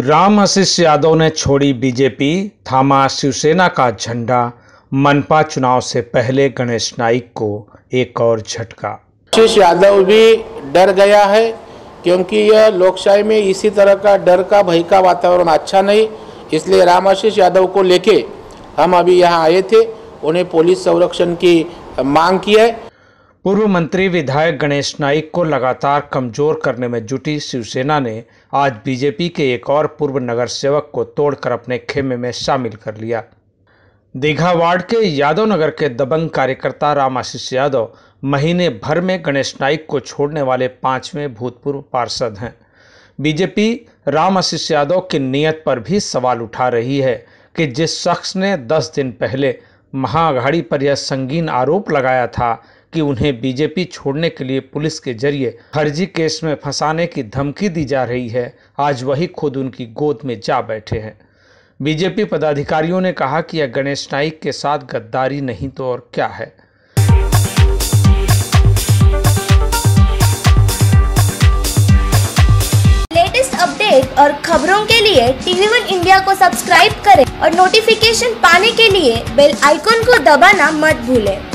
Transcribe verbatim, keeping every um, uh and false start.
राम आशीष यादव ने छोड़ी बीजेपी, थामा शिवसेना का झंडा। मनपा चुनाव से पहले गणेश नाइक को एक और झटका। आशीष यादव भी डर गया है क्योंकि यह लोकशाही में इसी तरह का डर का भय का वातावरण अच्छा नहीं। इसलिए राम आशीष यादव को लेके हम अभी यहाँ आए थे, उन्हें पुलिस संरक्षण की मांग की है। पूर्व मंत्री विधायक गणेश नाइक को लगातार कमजोर करने में जुटी शिवसेना ने आज बीजेपी के एक और पूर्व नगर सेवक को तोड़कर अपने खेमे में शामिल कर लिया। दीघा वार्ड के यादव नगर के दबंग कार्यकर्ता राम आशीष यादव महीने भर में गणेश नाइक को छोड़ने वाले पांचवें भूतपूर्व पार्षद हैं। बीजेपी राम आशीष यादव की नीयत पर भी सवाल उठा रही है कि जिस शख्स ने दस दिन पहले महाअघाड़ी पर यह संगीन आरोप लगाया था कि उन्हें बीजेपी छोड़ने के लिए पुलिस के जरिए फर्जी केस में फंसाने की धमकी दी जा रही है, आज वही खुद उनकी गोद में जा बैठे हैं। बीजेपी पदाधिकारियों ने कहा कि यह गणेश नाइक के साथ गद्दारी नहीं तो और क्या है। लेटेस्ट अपडेट और खबरों के लिए टीवी वन इंडिया को सब्सक्राइब करें और नोटिफिकेशन पाने के लिए बेल आइकॉन को दबाना मत भूलें।